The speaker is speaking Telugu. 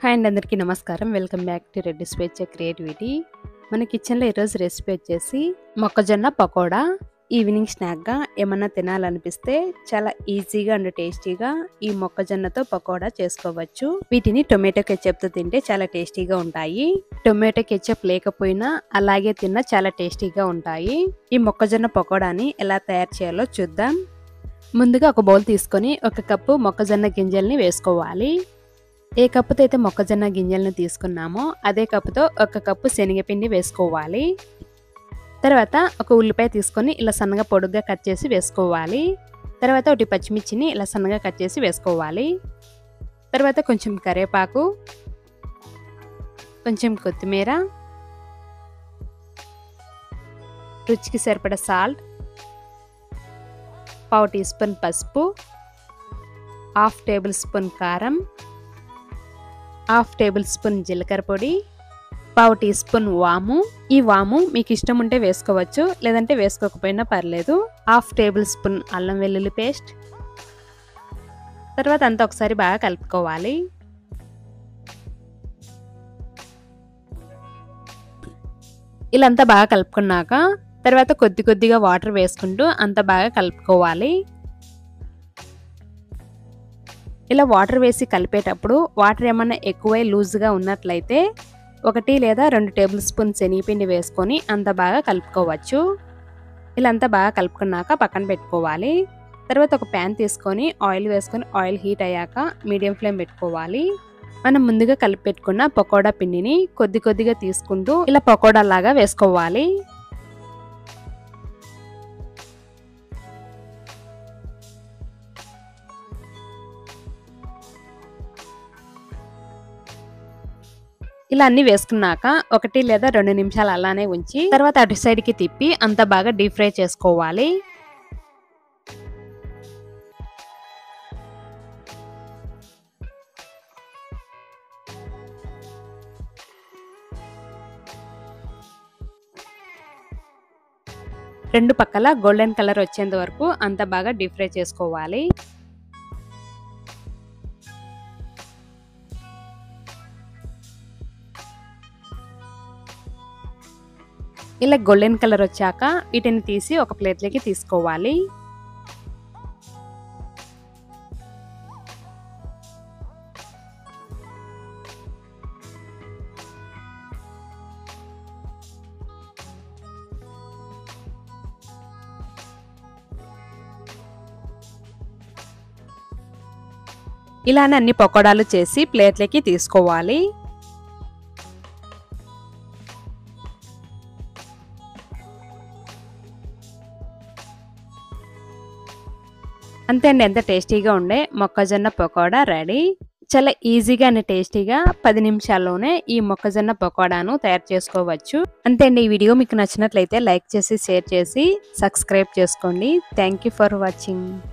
హాయ్ అండి, అందరికీ నమస్కారం. వెల్కమ్ బ్యాక్ టు రెడ్డి స్వేచ్ఛ క్రియేటివిటీ. మన కిచెన్లో ఈరోజు రెసిపీ వచ్చేసి మొక్కజొన్న పకోడా. ఈవినింగ్ స్నాక్గా ఏమన్నా తినాలనిపిస్తే చాలా ఈజీగా అండ్ టేస్టీగా ఈ మొక్కజొన్నతో పకోడా చేసుకోవచ్చు. వీటిని టొమాటో కెచప్తో తింటే చాలా టేస్టీగా ఉంటాయి. టొమాటో కెచప్ లేకపోయినా అలాగే తిన్నా చాలా టేస్టీగా ఉంటాయి. ఈ మొక్కజొన్న పకోడాని ఎలా తయారు చేయాలో చూద్దాం. ముందుగా ఒక బౌల్ తీసుకొని 1 కప్పు మొక్కజొన్న గింజల్ని వేసుకోవాలి. ఏ కప్పుతో అయితే మొక్కజొన్న గింజలను తీసుకున్నామో అదే కప్పుతో 1 కప్పు శనగపిండి వేసుకోవాలి. తర్వాత ఒక ఉల్లిపాయ తీసుకొని ఇలా సన్నగా పొడుగ్గా కట్ చేసి వేసుకోవాలి. తర్వాత 1 పచ్చిమిర్చిని ఇలా సన్నగా కట్ చేసి వేసుకోవాలి. తర్వాత కొంచెం కరివేపాకు, కొంచెం కొత్తిమీర, రుచికి సరిపడా సాల్ట్, 1/2 టీ స్పూన్ పసుపు, 1/2 టేబుల్ స్పూన్ కారం, 1/2 టేబుల్ స్పూన్ జీలకర్ర పొడి, 1/2 టీ స్పూన్ వాము. ఈ వాము మీకు ఇష్టం ఉంటే వేసుకోవచ్చు, లేదంటే వేసుకోకపోయినా పర్లేదు. 1/2 టేబుల్ స్పూన్ అల్లం వెల్లుల్లి పేస్ట్. తర్వాత అంతా ఒకసారి బాగా కలుపుకోవాలి. ఇలా అంతా బాగా కలుపుకున్నాక తర్వాత కొద్దిగా వాటర్ వేసుకుంటూ అంతా బాగా కలుపుకోవాలి. ఇలా వాటర్ వేసి కలిపేటప్పుడు వాటర్ ఏమన్నా ఎక్కువై లూజ్గా ఉన్నట్లయితే 1 లేదా 2 టేబుల్ స్పూన్ శనగపిండి వేసుకొని అంత బాగా కలుపుకోవచ్చు. ఇలా అంతా బాగా కలుపుకున్నాక పక్కన పెట్టుకోవాలి. తర్వాత ఒక ప్యాన్ తీసుకొని ఆయిల్ వేసుకొని ఆయిల్ హీట్ అయ్యాక మీడియం ఫ్లేమ్ పెట్టుకోవాలి. మనం ముందుగా కలిపి పెట్టుకున్న పకోడా పిండిని కొద్దిగా తీసుకుంటూ ఇలా పకోడా లాగా వేసుకోవాలి. ఇలా అన్ని వేసుకున్నాక 1 లేదా 2 నిమిషాలు అలానే ఉంచి తర్వాత అటు సైడ్కి తిప్పి అంత బాగా డీప్ ఫ్రై చేసుకోవాలి. రెండు పక్కల గోల్డెన్ కలర్ వచ్చేంత వరకు అంత బాగా డీప్ ఫ్రై చేసుకోవాలి. ఇలా గోల్డెన్ కలర్ వచ్చాక వీటిని తీసి ఒక ప్లేట్లోకి తీసుకోవాలి. ఇలానే అన్ని పకోడాలు చేసి ప్లేట్లోకి తీసుకోవాలి. అంతే అండి, ఎంత టేస్టీగా ఉండే మొక్కజొన్న పకోడా రెడీ. చాలా ఈజీగా అండ్ టేస్టీగా 10 నిమిషాల్లోనే ఈ మొక్కజొన్న పకోడాను తయారు చేసుకోవచ్చు. అంతే అండి, ఈ వీడియో మీకు నచ్చినట్లయితే లైక్ చేసి షేర్ చేసి సబ్స్క్రైబ్ చేసుకోండి. Thank you for watching.